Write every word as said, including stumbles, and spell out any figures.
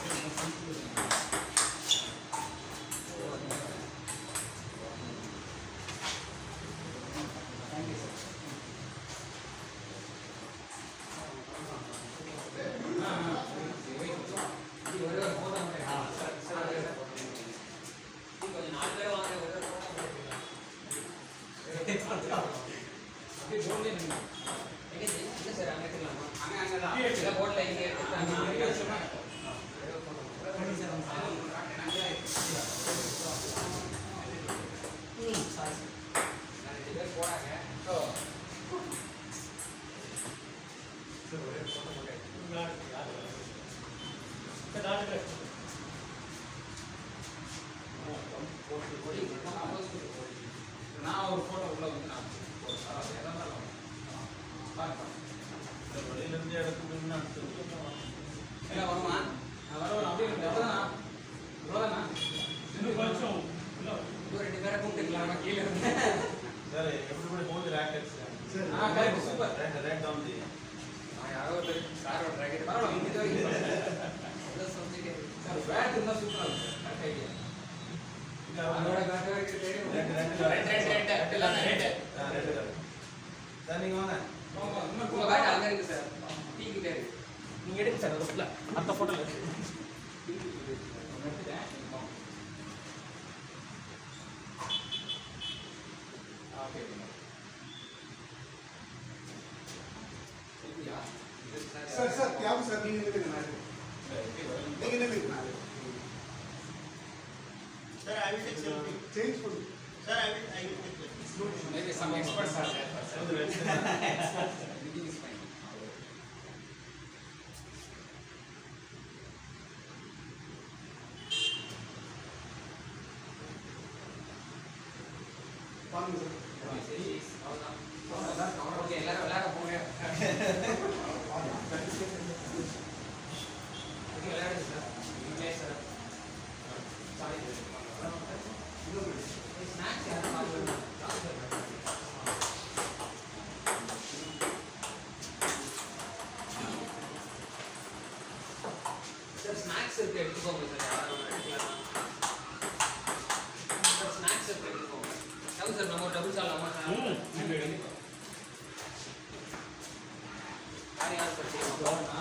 Sir sir क्या sir नहीं नहीं दिखना है लेकिन नहीं दिखना है Sir, I will take selfie. Change for Sir, I will I will take selfie. Maybe some experts are there. Everything is fine. कौन सर Okay, எல்லாரும் எல்லாரும் போங்க. Okay, எல்லாரும் சார். இல்லை சார். Sorry sir. ஸ்நாக்ஸ் யாரும் வாங்குங்க. சார் ஸ்நாக்ஸ் இருக்கு எடுத்துக்கோங்க சார். யாரும் எடுக்கலாம். சார் ஸ்நாக்ஸ் இருக்கு எடுத்துக்கோங்க. சார் சார் நம்ம டபுள் சால் நம்ம சார். யார் யார் சார்